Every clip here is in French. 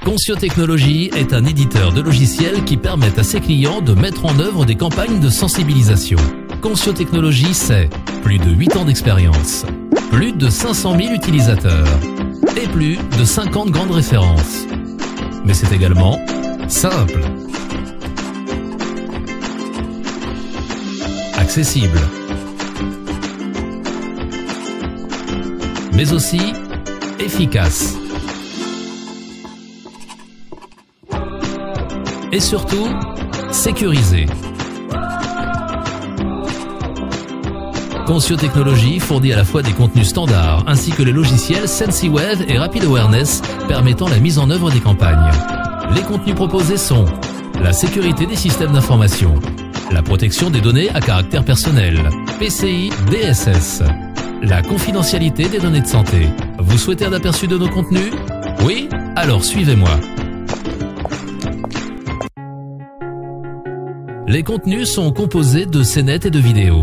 Concio Technologies est un éditeur de logiciels qui permet à ses clients de mettre en œuvre des campagnes de sensibilisation. Concio Technologies, c'est plus de 8 ans d'expérience, plus de 500 000 utilisateurs et plus de 50 grandes références. Mais c'est également simple, accessible, mais aussi efficace. Et surtout, sécurisé. Concio Technologies fournit à la fois des contenus standards ainsi que les logiciels SensiWave et Rapid Awareness permettant la mise en œuvre des campagnes. Les contenus proposés sont la sécurité des systèmes d'information, la protection des données à caractère personnel, PCI DSS, la confidentialité des données de santé. Vous souhaitez un aperçu de nos contenus? Oui? Alors suivez-moi. Les contenus sont composés de scénettes et de vidéos.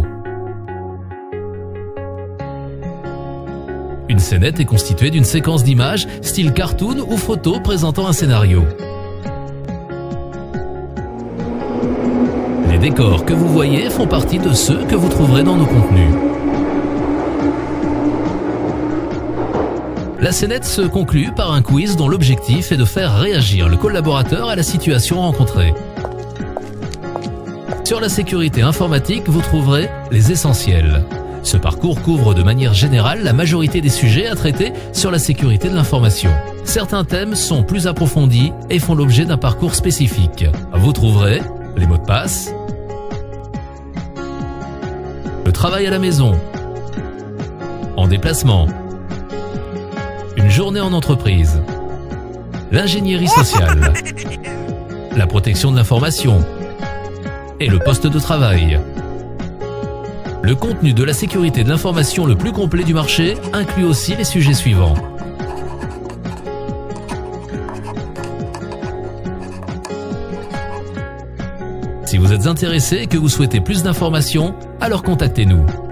Une scénette est constituée d'une séquence d'images style cartoon ou photo présentant un scénario. Les décors que vous voyez font partie de ceux que vous trouverez dans nos contenus. La scénette se conclut par un quiz dont l'objectif est de faire réagir le collaborateur à la situation rencontrée. Sur la sécurité informatique, vous trouverez les essentiels. Ce parcours couvre de manière générale la majorité des sujets à traiter sur la sécurité de l'information. Certains thèmes sont plus approfondis et font l'objet d'un parcours spécifique. Vous trouverez les mots de passe, le travail à la maison, en déplacement, une journée en entreprise, l'ingénierie sociale, la protection de l'information et le poste de travail. Le contenu de la sécurité de l'information le plus complet du marché inclut aussi les sujets suivants. Si vous êtes intéressé et que vous souhaitez plus d'informations, alors contactez-nous.